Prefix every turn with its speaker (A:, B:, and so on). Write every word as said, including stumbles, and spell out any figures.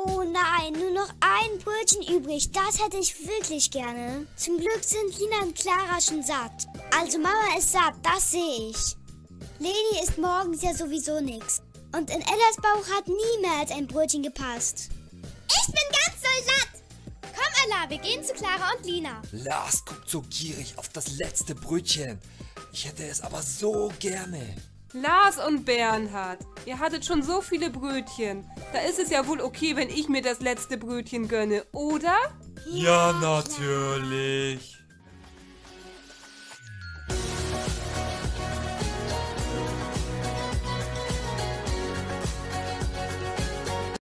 A: Oh nein, nur noch ein Brötchen übrig. Das hätte ich wirklich gerne. Zum Glück sind Lina und Clara schon satt. Also Mama ist satt, das sehe ich. Leni isst morgens ja sowieso nichts. Und in Ellas Bauch hat nie mehr als ein Brötchen gepasst.
B: Ich bin ganz doll satt. Komm, Ella, wir gehen zu Clara und Lina.
C: Lars guckt so gierig auf das letzte Brötchen. Ich hätte es aber so gerne.
D: Lars und Bernhard, ihr hattet schon so viele Brötchen. Da ist es ja wohl okay, wenn ich mir das letzte Brötchen gönne, oder?
E: Ja, natürlich.